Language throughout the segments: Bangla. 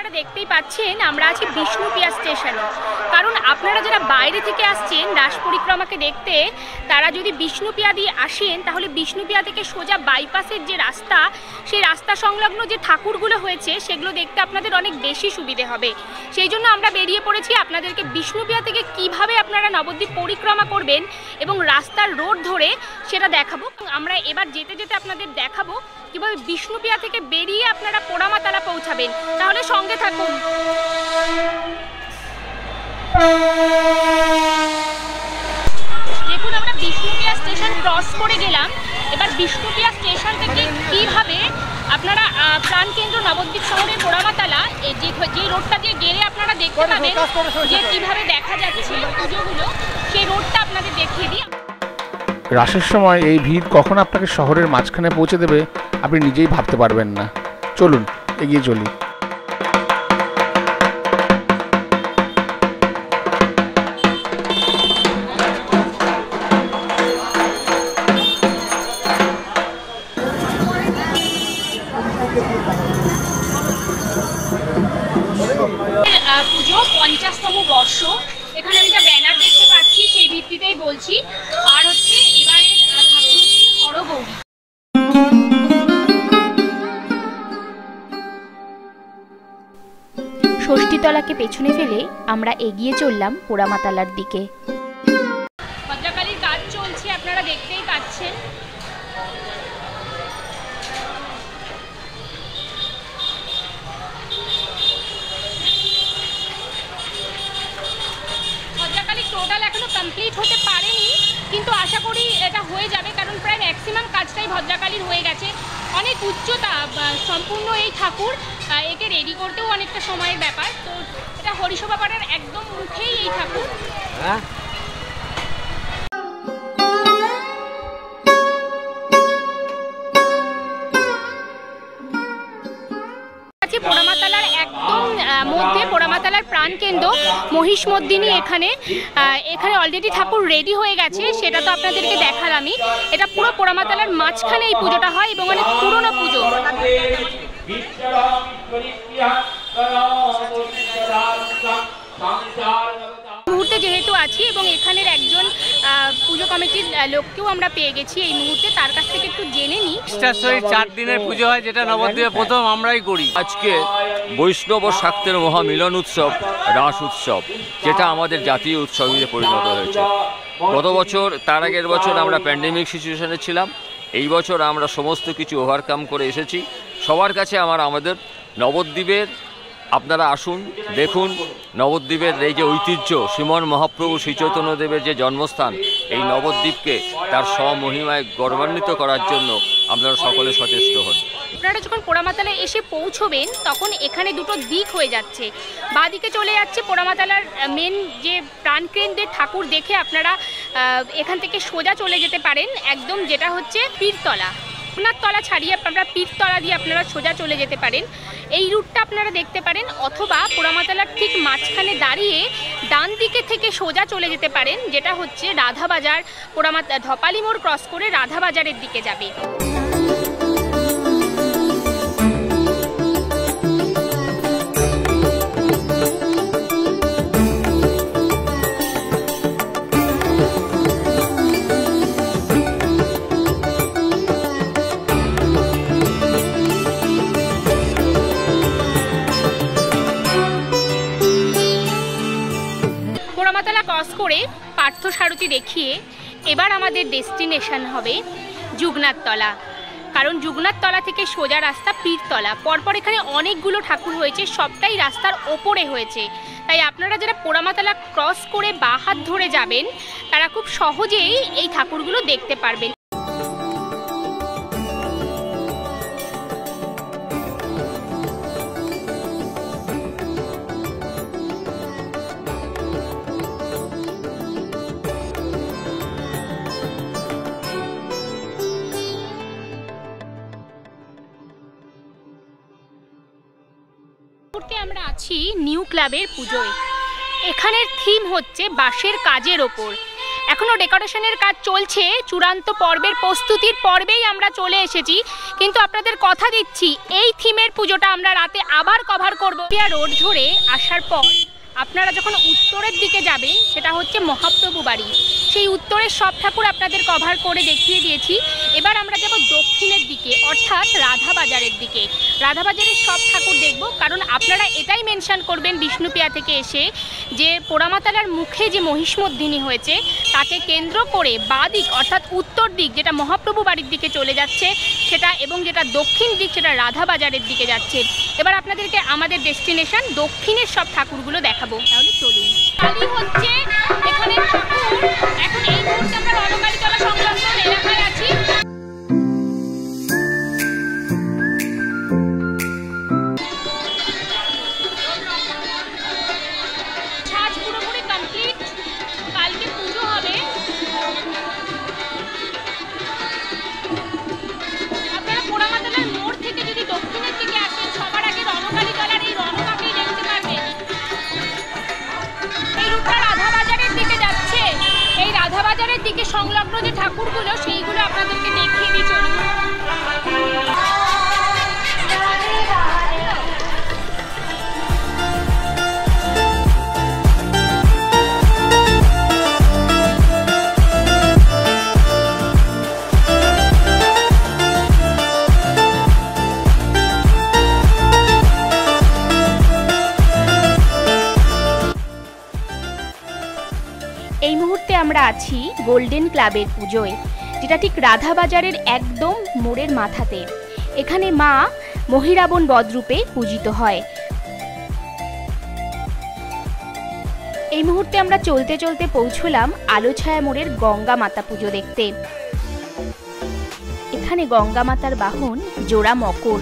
আপনারা দেখতেই পাচ্ছেন আমরা আছি বিষ্ণুপিয়া স্টেশনে। কারণ আপনারা যারা বাইরে থেকে আসছেন রাস পরিক্রমাকে দেখতে, তারা যদি বিষ্ণুপিয়া দিয়ে আসেন তাহলে বিষ্ণুপিয়া থেকে সোজা বাইপাসের যে রাস্তা, সেই রাস্তা সংলগ্ন যে ঠাকুরগুলো হয়েছে সেগুলো দেখতে আপনাদের অনেক বেশি সুবিধে হবে। সেই জন্য আমরা বেরিয়ে পড়েছি আপনাদেরকে বিষ্ণুপিয়া থেকে কিভাবে আপনারা নবদ্বীপ পরিক্রমা করবেন এবং রাস্তার রোড ধরে সেটা দেখাবো। আমরা এবার যেতে যেতে আপনাদের দেখাবো কিভাবে বিষ্ণুপিয়া থেকে বেরিয়ে আপনারা পোড়ামাতলা পৌঁছাবেন। তাহলে সঙ্গে থাকুন। দেখুন আমরা বিষ্ণুপিয়া স্টেশন ক্রস করে গেলাম। এবার বিষ্ণুপিয়া স্টেশন থেকে কিভাবে আপনারা প্রাণকেন্দ্র নবদ্বীপ শহরের পোড়ামাতলা যে রোডটা দিয়ে গেলে আপনারা দেখতে পাবেন যে কিভাবে দেখা যাচ্ছে পুজোগুলো, সেই রোডটা আপনাদের দেখিয়ে দিই। রাসের সময় এই ভিড় কখন আপনাকে শহরের মাঝখানে পৌঁছে দেবে আপনি নিজেই ভাবতে পারবেন না। চলুন এগিয়ে চলি। পুজো 50তম বর্ষ, এখানে আমি যা ব্যানার দেখতে পাচ্ছি সেই ভিত্তিতেই বলছি। আর হচ্ছে এবারের ঠাকুর হচ্ছে হরগৌরী। ষষ্ঠীতলাকে পেছনে ফেলে আমরা এগিয়ে চললাম পোড়ামাতলার দিকে। ভদ্রকালীর কাজ চলছে, আপনারা দেখতেই পাচ্ছেন। টোটাল এখনো কমপ্লিট হতে পারেনি, কিন্তু আশা করি এটা হয়ে যাবে, কারণ প্রায় ম্যাক্সিমাম কাজটাই ভদ্রকালীর হয়ে গেছে। অনেক উচ্চতা সম্পূর্ণ এই ঠাকুর, একে রেডি করতেও অনেকটা সময়ের ব্যাপার। তো এটা হরিসভা পাড়ার একদম মুখেই এই ঠাকুর। পোড়ামাতলার একদম মধ্যে পোড়ামাতলার প্রাণকেন্দ্র মহিষমর্দিনী, এখানে অলরেডি ঠাকুর রেডি হয়ে গেছে, সেটা তো আপনাদেরকে দেখালামই। এটা পুরো পোড়ামাতলার মাঝখানে এই পুজোটা হয় এবং অনেক পুরনো পুজো। মুহূর্তে যেহেতু আছি এবং এখানের একজন পুজো কমিটির লোককেও আমরা পেয়ে গেছি এই মুহূর্তে, তার কাছ থেকে একটু জেনে নিই। 4 দিনের পুজো হয়, যেটা নবদ্বীপে প্রথম আমরাই করি। আজকে বৈষ্ণব ও শাক্তের মহামিলন উৎসব রাস উৎসব, যেটা আমাদের জাতীয় উৎসবে পরিণত হয়েছে। গত বছর, তার আগের বছর আমরা প্যান্ডেমিক সিচুয়েশনে ছিলাম। এই বছর আমরা সমস্ত কিছু ওভারকাম করে এসেছি। সবার কাছে আমাদের নবদ্বীপের, আপনারা আসুন, দেখুন নবদ্বীপের এই যে ঐতিহ্য, শ্রীমন মহাপ্রভু শ্রী চৈতন্যদেবের যে জন্মস্থান, এই নবদ্বীপকে তার স্বমহিমায় গৌরবান্বিত করার জন্য আপনারা সকলে সচেষ্ট হন। আপনারা যখন পোড়ামাতলায় এসে পৌঁছবেন তখন এখানে দুটো দিক হয়ে যাচ্ছে। বাঁদিকে চলে যাচ্ছে পোড়ামাতলার মেন যে প্রাণকেন্দ্রের ঠাকুর দেখে আপনারা এখান থেকে সোজা চলে যেতে পারেন একদম, যেটা হচ্ছে পীরতলা। তলা ছাড়িয়ে আপনারা পীরতলা দিয়ে আপনারা সোজা চলে যেতে পারেন। এই রুটটা আপনারা দেখতে পারেন, অথবা পোড়ামাতলার ঠিক মাঝখানে দাঁড়িয়ে ডান দিকে থেকে সোজা চলে যেতে পারেন, যেটা হচ্ছে রাধাবাজার। ধপালি মোড় ক্রস করে রাধাবাজারের দিকে যাবে। পোড়ামাতলা ক্রস করে পার্থসারথী দেখিয়ে এবার আমাদের ডেস্টিনেশন হবে যুগনাথতলা। কারণ যুগনাথতলা থেকে সোজা রাস্তা পীরতলা। পরপর এখানে অনেকগুলো ঠাকুর হয়েছে, সবটাই রাস্তার ওপরে হয়েছে। তাই আপনারা যারা পোড়ামাতলা ক্রস করে বাঁ হাত ধরে যাবেন তারা খুব সহজেই এই ঠাকুরগুলো দেখতে পারবেন। আমরা আছি নিউ ক্লাবের পুজোয়। এখানের থিম হচ্ছে বাঁশের কাজের ওপর। এখনো ডেকোরেশনের কাজ চলছে, চূড়ান্ত পর্বের প্রস্তুতির পর্বেই আমরা চলে এসেছি, কিন্তু আপনাদের কথা দিচ্ছি এই থিমের পুজোটা আমরা রাতে আবার কভার করব। রোড ধরে আসার পর আপনারা যখন উত্তরের দিকে যাবেন, সেটা হচ্ছে মহাপ্রভু বাড়ি, সেই উত্তরের সব ঠাকুর আপনাদের কভার করে দেখিয়ে দিয়েছি। এবার আমরা যাব দক্ষিণের দিকে, অর্থাৎ রাধাবাজারের দিকে। রাধাবাজারের সব ঠাকুর দেখব, কারণ আপনারা এটাই মেনশন করবেন বিষ্ণুপিয়া থেকে এসে যে পোড়ামাতালার মুখে যে মহিষমর্দিনী হয়েছে তাকে কেন্দ্র করে বাঁ দিক অর্থাৎ উত্তর দিক যেটা মহাপ্রভু বাড়ির দিকে চলে যাচ্ছে সেটা, এবং যেটা দক্ষিণ দিক সেটা রাধাবাজারের দিকে যাচ্ছে। এবার আপনাদেরকে আমাদের ডেস্টিনেশন দক্ষিণের সব ঠাকুরগুলো দেখাবো, তাহলে চলুন। কালী হচ্ছে এখানে ঠাকুর। এখন এই মুহূর্তে আমরা রণকালীতলা সংলগ্ন এলাকায় আছি। সাজ পুরোপুরি কমপ্লিট, কালকে পুজো হবে। আপনারা পোড়ামাতালার মোড় থেকে যদি দক্ষিণের দিকে আসেন, সবার আগে রণকালীতলার এই রণকাকেই দেখতে পারবেন। এই রুটটা রাধাবাজারের দিকে যাচ্ছে। এই রাধাবাজারের দিকে সংলগ্ন যে ঠাকুরগুলো সেইগুলো আপনাদেরকে দেখিয়ে দিই, চলুন। এই মুহূর্তে আমরা আছি গোল্ডেন ক্লাবের পুজোয়, যেটা ঠিক রাধাবাজারের একদম মোড়ের মাথাতে। এখানে মা মহিরাবণ বদরূপে পূজিত হয়। এই মুহূর্তে আমরা চলতে চলতে পৌঁছলাম আলোছায়া মোড়ের গঙ্গা মাতা পুজো দেখতে। এখানে গঙ্গা মাতার বাহন জোড়া মকর।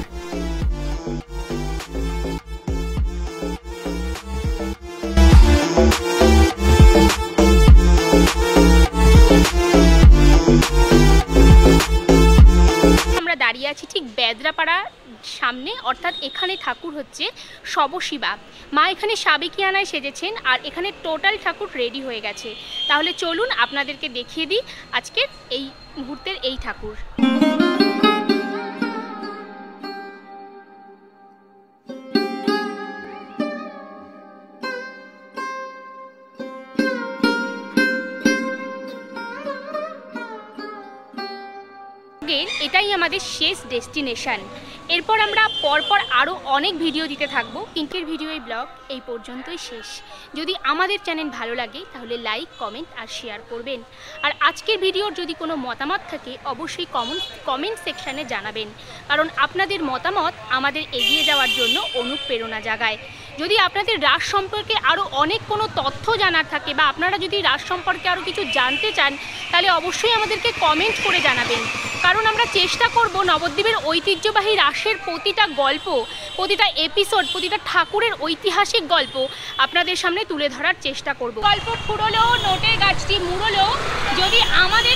আমরা দাঁড়িয়ে আছি ঠিক বেদরাপাড়া সামনে, অর্থাৎ এখানে ঠাকুর হচ্ছে শবশিবা। মা এখানে সাবেকিয়ানায় সেজেছেন, আর এখানে টোটাল ঠাকুর রেডি হয়ে গেছে। তাহলে চলুন আপনাদেরকে দেখিয়ে দিই আজকের এই মুহূর্তের এই ঠাকুর। এটাই আমাদের শেষ ডেস্টিনেশন। এরপর আমরা পরপর আরও অনেক ভিডিও দিতে থাকবো, কিন্তু ভিডিও এই ব্লগ এই পর্যন্তই শেষ। যদি আমাদের চ্যানেল ভালো লাগে তাহলে লাইক, কমেন্ট আর শেয়ার করবেন। আর আজকের ভিডিওর যদি কোনো মতামত থাকে অবশ্যই কমেন্ট সেকশানে জানাবেন, কারণ আপনাদের মতামত আমাদের এগিয়ে যাওয়ার জন্য অনুপ্রেরণা জাগায়। যদি আপনাদের রাস সম্পর্কে আরও অনেক কোনো তথ্য জানার থাকে বা আপনারা যদি রাস সম্পর্কে আরও কিছু জানতে চান, তাহলে অবশ্যই আমাদেরকে কমেন্ট করে জানাবেন, কারণ আমরা চেষ্টা করব নবদ্বীপের ঐতিহ্যবাহী রাসের প্রতিটা গল্প, প্রতিটা এপিসোড, প্রতিটা ঠাকুরের ঐতিহাসিক গল্প আপনাদের সামনে তুলে ধরার চেষ্টা করব। গল্প ফুরলো, নোটের গাছটি মুড়লো। যদি আমাদের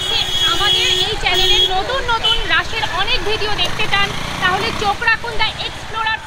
এই চ্যানেলের নতুন নতুন রাসের অনেক ভিডিও দেখতে চান তাহলে চোখ রাখুন দ্য এক্সপ্লোরার